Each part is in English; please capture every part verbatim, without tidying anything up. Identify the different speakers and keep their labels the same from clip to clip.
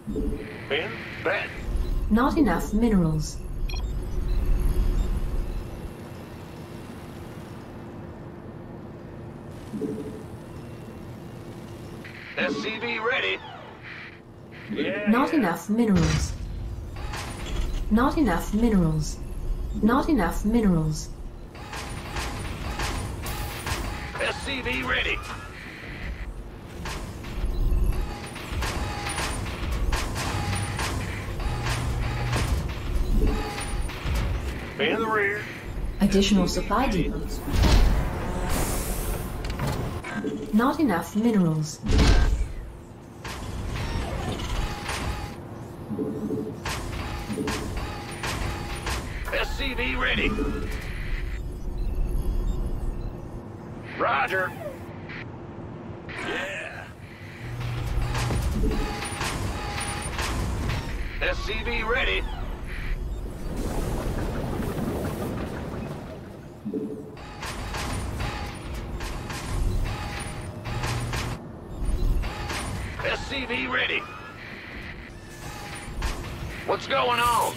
Speaker 1: Ben, Ben.
Speaker 2: Not enough minerals.
Speaker 1: S C V ready. Yeah.
Speaker 2: Not enough minerals. Not enough minerals. Not enough minerals.
Speaker 1: S C V ready. In the rear.
Speaker 2: Additional supply depots. Not enough minerals.
Speaker 1: S C V ready. Roger. Yeah. S C V ready. S C V ready. What's going on?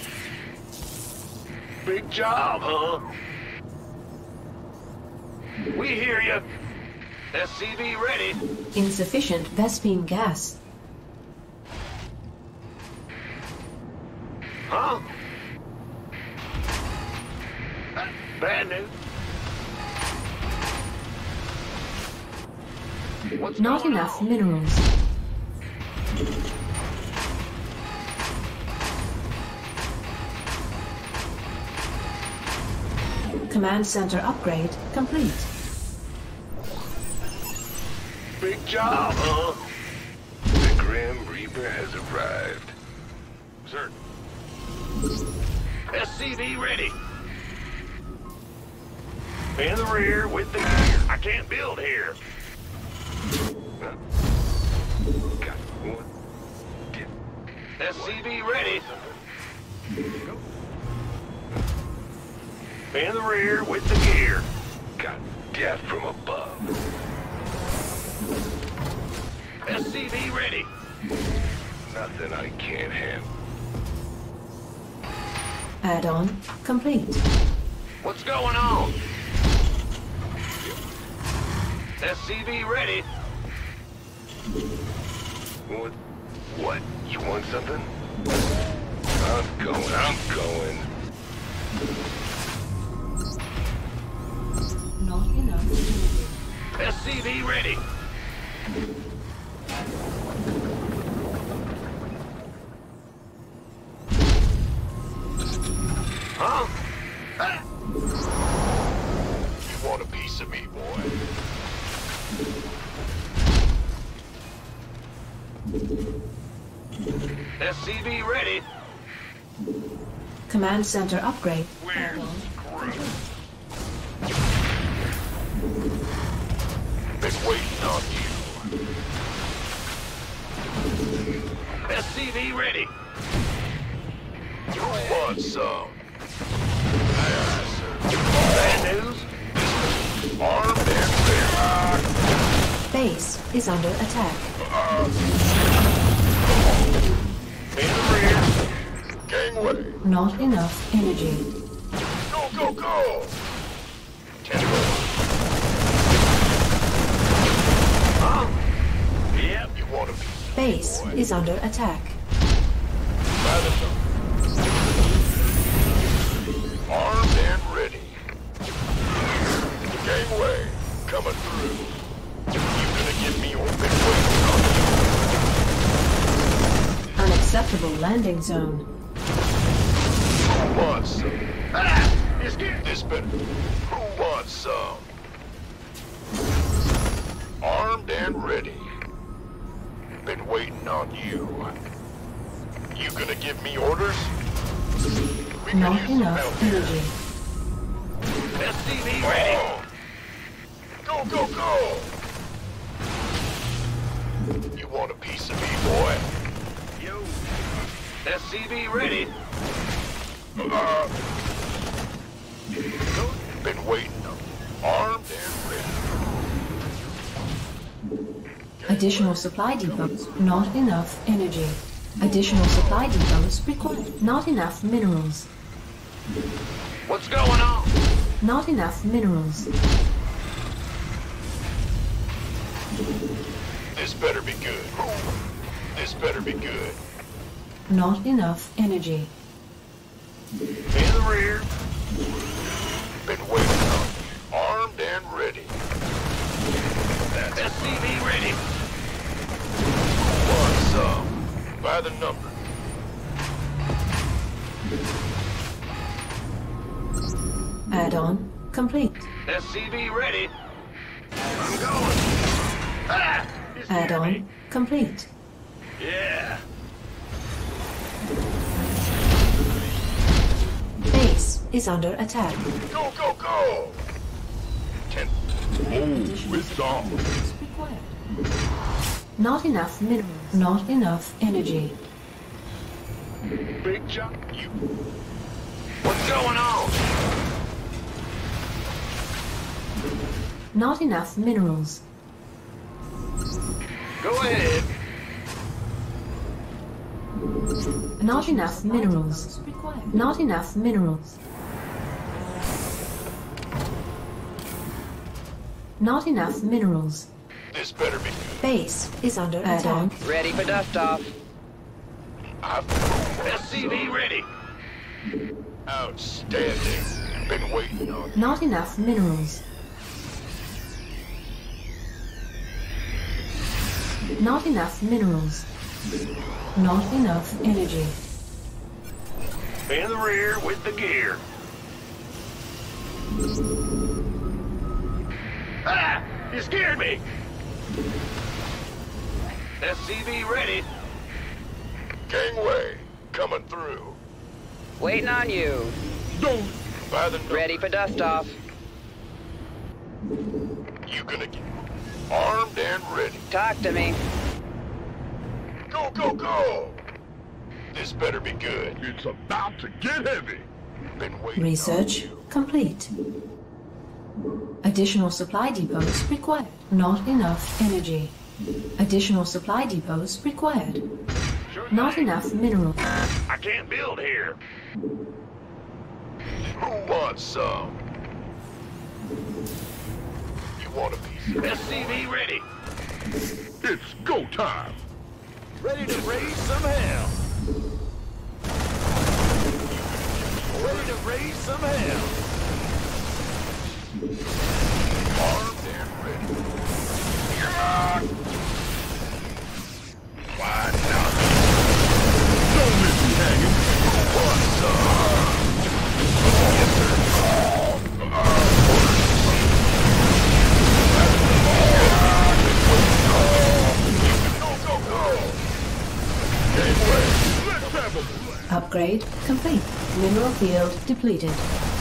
Speaker 1: Big job, huh? We hear you. S C V ready.
Speaker 2: Insufficient Vespene gas.
Speaker 1: Huh? Uh, bad news. What's
Speaker 2: Not
Speaker 1: going
Speaker 2: enough
Speaker 1: on?
Speaker 2: minerals. Command center upgrade complete.
Speaker 1: Big job, huh? The Grim Reaper has arrived. Sir. S C V ready. In the rear with the gear. I can't build here. Got one. S C V ready. In the rear with the gear. Got death from above. S C V ready. Nothing I can't handle.
Speaker 2: Add-on complete.
Speaker 1: What's going on? S C V ready. What? What? You want something? I'm going, I'm going.
Speaker 2: Not enough.
Speaker 1: S C V ready. Huh? Ah. You want a piece of me, boy? S C V ready.
Speaker 2: Command center upgrade.
Speaker 1: Where's Groot? Been waiting on you. S C V ready. You want some? Aye, aye, sir. Bad news? Armed and ready.
Speaker 2: Base is under attack.
Speaker 1: In the rear. Gangway.
Speaker 2: Not enough energy.
Speaker 1: Go, go, go! Ten go. Huh? Yep, you want to be.
Speaker 2: Base is under attack.
Speaker 1: Armed and ready. Gangway, coming through. You gonna give me your big waiting on you?
Speaker 2: Unacceptable landing zone.
Speaker 1: Who wants some? Ah! Let's get this better. Who wants some? Armed and ready. Been waiting on you. You gonna give me orders? We
Speaker 2: Not
Speaker 1: could use some
Speaker 2: enough
Speaker 1: help here.
Speaker 2: energy.
Speaker 1: S C V ready. Go, go, go! You want a piece of me, boy? Yo. S C V ready. Uh, been waiting. Armed and ready.
Speaker 2: Additional supply depots. Not enough energy. Additional supply depots required. Not enough minerals.
Speaker 1: What's going on?
Speaker 2: Not enough minerals.
Speaker 1: This better be good. This better be good.
Speaker 2: Not enough energy.
Speaker 1: In the rear. Been waiting on you. Armed and ready. S C V ready. Want some? By the number.
Speaker 2: Add-on complete.
Speaker 1: S C V ready. I'm going. Ah! You scared me.
Speaker 2: Add-on complete.
Speaker 1: Yeah.
Speaker 2: Base is under attack.
Speaker 1: Go, go, go! Ten.
Speaker 2: Additional
Speaker 1: it's on.
Speaker 2: depots required. Not enough minerals. Not enough energy.
Speaker 1: Big jump. You. What's going on?
Speaker 2: Not enough minerals.
Speaker 1: Go ahead.
Speaker 2: Not enough minerals. Not enough minerals. Not enough minerals.
Speaker 1: This better be good.
Speaker 2: Base is under attack.
Speaker 3: Ready for dust off.
Speaker 1: I've S C V ready. Outstanding. Been waiting on you.
Speaker 2: Not enough minerals. Not enough minerals. Not enough energy.
Speaker 1: In the rear with the gear. Ah! You scared me! S C V ready. Gangway, coming through.
Speaker 3: Waiting on you.
Speaker 1: Don't. By the number.
Speaker 3: Ready for dust off.
Speaker 1: You gonna get armed and ready.
Speaker 3: Talk to me.
Speaker 1: Go, go, go! This better be good. It's about to get heavy. Been waiting
Speaker 2: Research
Speaker 1: on you.
Speaker 2: complete. Additional supply depots required. Not enough energy. Additional supply depots required.
Speaker 1: Sure
Speaker 2: Not
Speaker 1: thing.
Speaker 2: enough minerals.
Speaker 1: I can't build here. Who wants some? You want a piece? S C V ready. It's go time. Ready to raise some hell. Ready to raise some hell. Armed and ready. Yeah. Why not? Don't miss me hanging. What's up? Yes, sir. Go, go, go. Gateway. Let's have a blast.
Speaker 2: Upgrade complete. Mineral field depleted.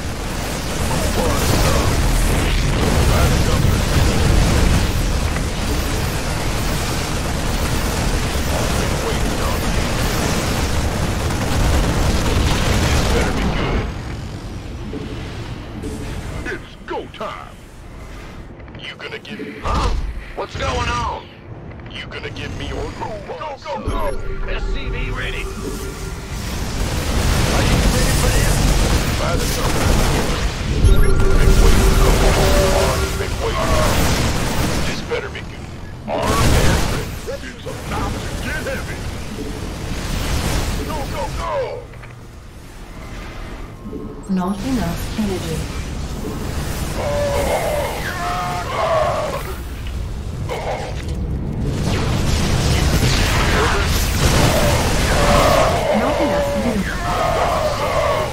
Speaker 1: Better be good. It's go time. You gonna give me? Huh? What's going on? You gonna give me your go, go, go, go. S C V ready. Are you ready for this? By the number. Big wait. Big wait. This better be good. Armed and ready. It's about to get heavy. Go, go, go.
Speaker 2: Not enough energy. Not enough minerals.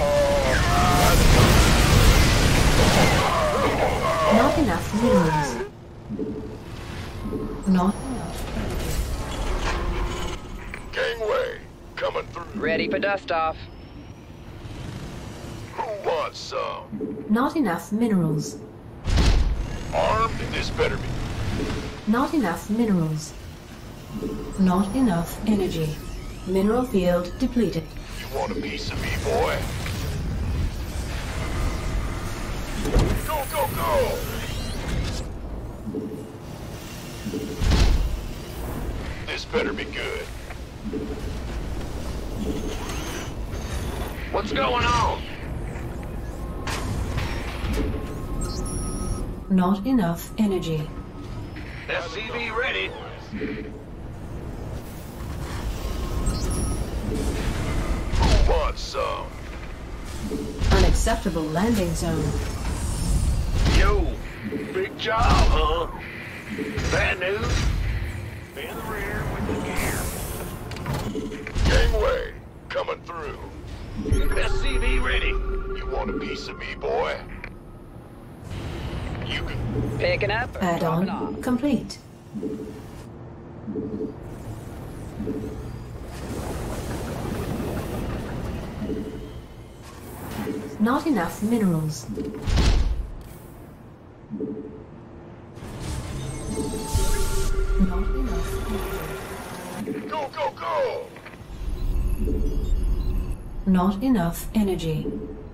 Speaker 2: Not enough minerals. Not enough energy.
Speaker 1: Gangway, coming through.
Speaker 3: Ready for dust off.
Speaker 1: Who wants some?
Speaker 2: Not enough minerals.
Speaker 1: Armed? This better be.
Speaker 2: Not enough minerals. Not enough energy. Mineral field depleted.
Speaker 1: You want a piece of me, boy? Go, go, go! This better be good. What's going on?
Speaker 2: Not enough energy.
Speaker 1: S C V ready. Who wants some?
Speaker 2: Unacceptable landing zone.
Speaker 1: Yo, big job, huh? Bad news? In the rear with the gear. Gangway, coming through. S C V ready. You want a piece of me, boy? You can...
Speaker 3: Picking up or dropping
Speaker 2: Add-on
Speaker 3: off?
Speaker 2: complete. Not enough minerals. Not enough energy.
Speaker 1: Go, go, go!
Speaker 2: Not enough energy.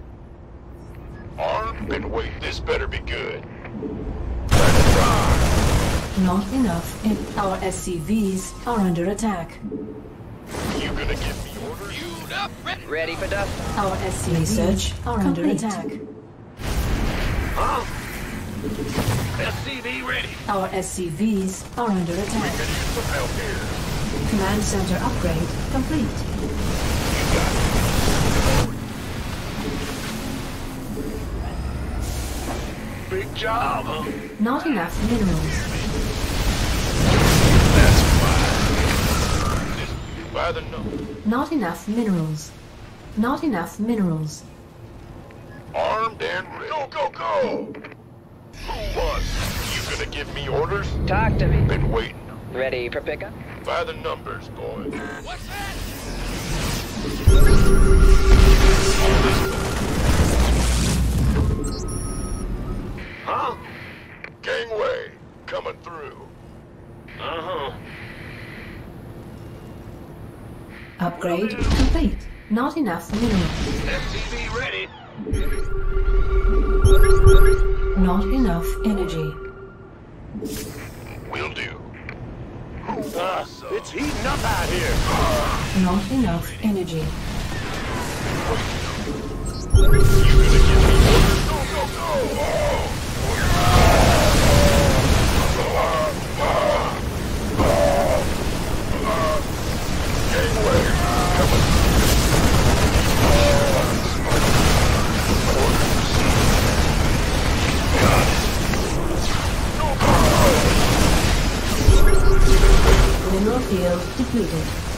Speaker 1: Armed and wait, this better be good. Let's ride.
Speaker 2: Not enough en- Our S C Vs are under attack.
Speaker 1: You gonna give me orders?
Speaker 3: Ready for dust off.
Speaker 2: Our S C Vs Research are under
Speaker 3: complete.
Speaker 2: attack.
Speaker 1: Huh? S C V ready.
Speaker 2: Our S C Vs are under attack.
Speaker 1: Can use some help here.
Speaker 2: Command center upgrade complete.
Speaker 1: Big job, huh?
Speaker 2: Not enough minerals.
Speaker 1: That's fine. Just by the nose.
Speaker 2: Not enough minerals. Not enough minerals.
Speaker 1: Armed and ready. Go, go, go! Who wants? You gonna give me orders?
Speaker 3: Talk to me.
Speaker 1: Been waiting.
Speaker 3: Ready for pickup?
Speaker 1: By the numbers, boy. What's that? Huh? Gangway, coming through. Uh-huh.
Speaker 2: Upgrade complete. Not enough minerals.
Speaker 1: S C V ready.
Speaker 2: Not enough energy.
Speaker 1: Will do. Who wants some? It's heating up out here.
Speaker 2: Not enough energy.
Speaker 1: You gonna give me orders? Go, go, go! Gangway, coming. Got it. Go, go, go!
Speaker 2: Mineral field depleted.